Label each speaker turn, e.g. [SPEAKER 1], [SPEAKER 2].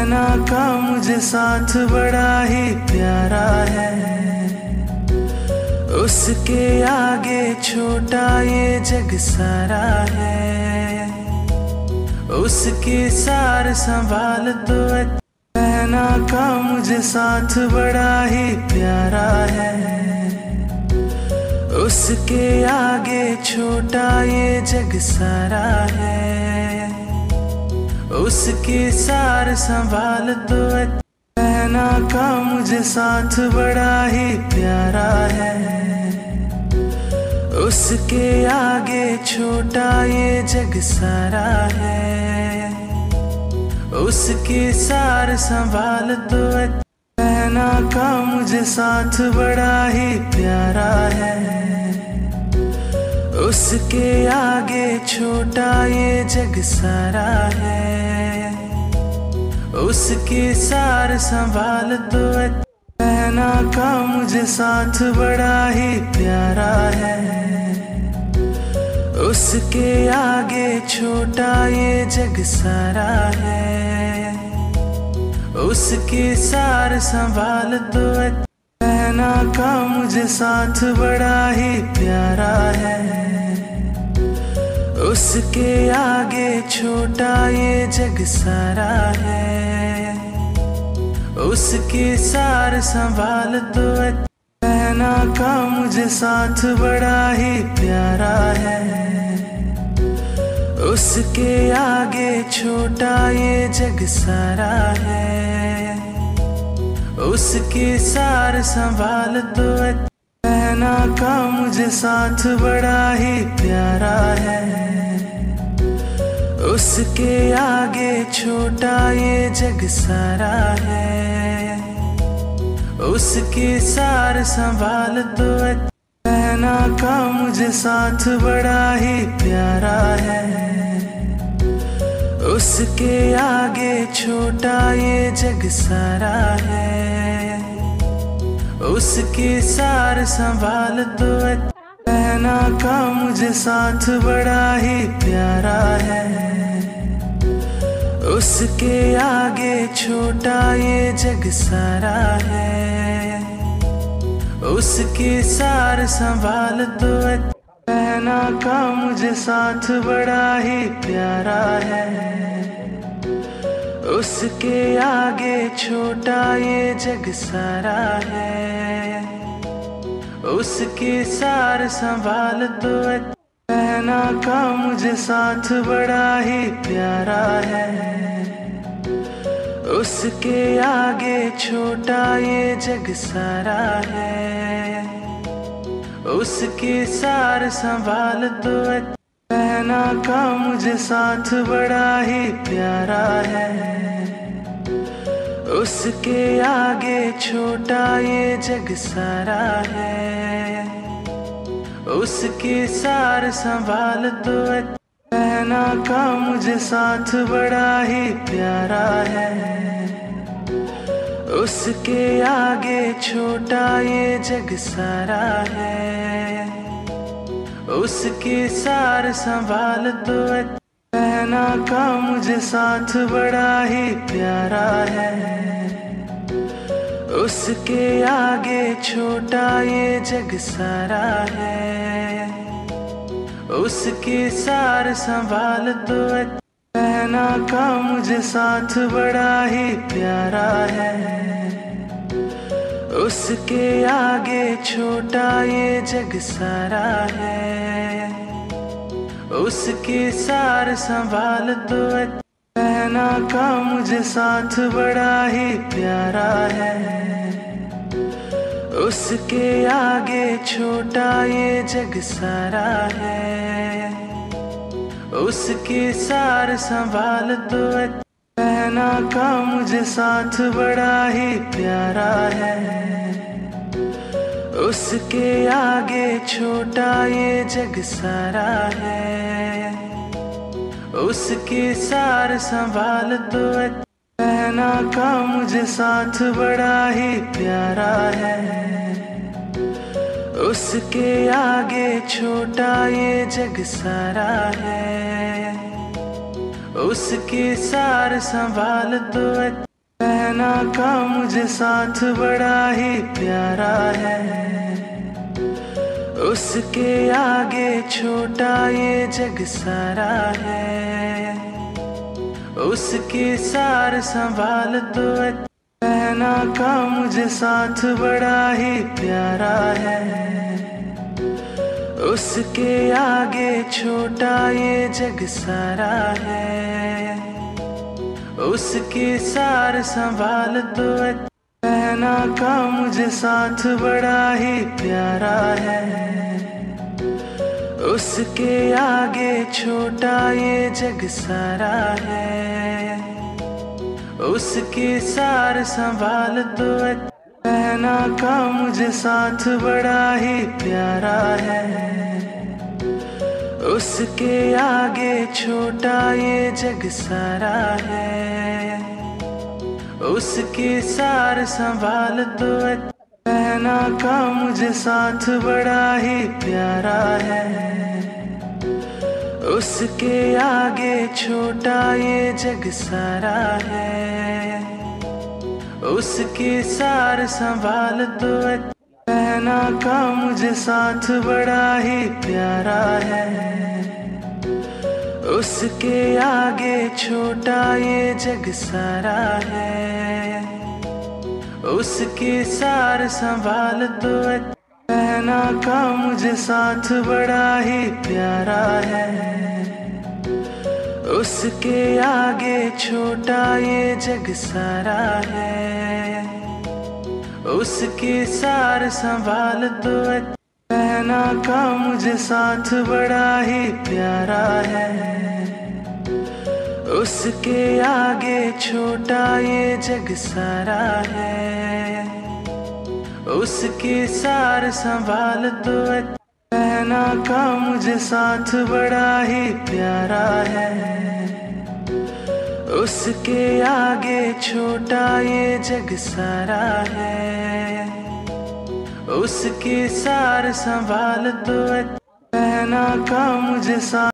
[SPEAKER 1] रहना का मुझे साथ बड़ा ही प्यारा है। उसके आगे छोटा ये जग सारा है। उसकी सार संभाल तो रहना का मुझे साथ बड़ा ही प्यारा है। उसके आगे छोटा ये जग सारा है। उसकी सार संभाल तो रहना का मुझे साथ बड़ा ही प्यारा है। उसके आगे छोटा ये जग सारा है। उसकी सार संभाल तो रहना का मुझे साथ बड़ा ही प्यारा है। उसके आगे छोटा ये जग सारा है। उसकी सार संभाल तो रहना का मुझे साथ बड़ा ही प्यारा है। उसके आगे छोटा ये जग सारा है। उसकी सार संभाल तो रहना का मुझे साथ बड़ा ही प्यारा है। उसके आगे छोटा ये जग सारा है। उसकी सार संभाल तो रहना का मुझे साथ बड़ा ही प्यारा है। उसके आगे छोटा ये जग सारा है। उसकी सार संभाल तो रहना का मुझे साथ बड़ा ही प्यारा है। उसके आगे छोटा ये जग सारा है। उसकी सार संभाल तो रहना का मुझे साथ बड़ा ही प्यारा है। उसके आगे छोटा ये जग सारा है। उसकी सार संभाल तो रहना का मुझे साथ बड़ा ही प्यारा है। उसके आगे छोटा ये जग सारा है। उसकी सार संभाल तो रहना का मुझे साथ बड़ा ही प्यारा है। उसके आगे छोटा ये जग सारा है। उसकी सार संभाल तो रहना का मुझे साथ बड़ा ही प्यारा है। उसके आगे छोटा ये जग सारा है। उसकी सार संभाल तो रहना का मुझे साथ बड़ा ही प्यारा है। उसके आगे छोटा ये जग सारा है। उसकी सार संभाल तो रहना का मुझे साथ बड़ा ही प्यारा है। उसके आगे छोटा ये जग सारा है। उसकी सार संभाल तो रहना का मुझे साथ बड़ा ही प्यारा है। उसके आगे छोटा ये जग सारा है। उसकी सार संभाल तो रहना का मुझे साथ बड़ा ही प्यारा है। उसके आगे छोटा ये जग सारा है। उसकी सार संभाल तो रहना का मुझे साथ बड़ा ही प्यारा है। उसके आगे छोटा ये जग सारा है। उसकी सार संभाल तो रहना का मुझे साथ बड़ा ही प्यारा है। उसके आगे छोटा ये जग सारा है। उसकी सार संभाल तो रहना का मुझे साथ बड़ा ही प्यारा है। उसके आगे छोटा ये जग सारा है। उसकी सार संभाल तो रहना का मुझे साथ बड़ा ही प्यारा है। उसके आगे छोटा ये जग सारा है। उसके सार संभाल तो रहना का मुझे साथ बड़ा ही प्यारा है। उसके आगे छोटा ये जग सारा है। उसके सार संभाल तो रहना का मुझे साथ बड़ा ही प्यारा है। उसके आगे छोटा ये जग सारा है। उसके सार संभाल तो रहना का मुझे साथ बड़ा ही प्यारा है। उसके आगे छोटा ये जग सारा है। उसके सार संभाल तो रहना का मुझे साथ बड़ा ही प्यारा है। उसके आगे छोटा ये जग सारा है। उसके सार संभाल तो रहना का मुझे साथ बड़ा ही प्यारा है। उसके आगे छोटा ये जग सारा है। उसके सार संभाल तो रहना का मुझे साथ बड़ा ही प्यारा है। उसके आगे छोटा ये जग सारा है। उसके सार संभाल तो रहना का मुझे साथ बड़ा ही प्यारा है। उसके आगे छोटा ये जग सारा है। उसके सार संभाल तो रहना का मुझे साथ बड़ा ही प्यारा है। उसके आगे छोटा ये जग सारा है। उसके सार संभाल तो रहना का मुझे साथ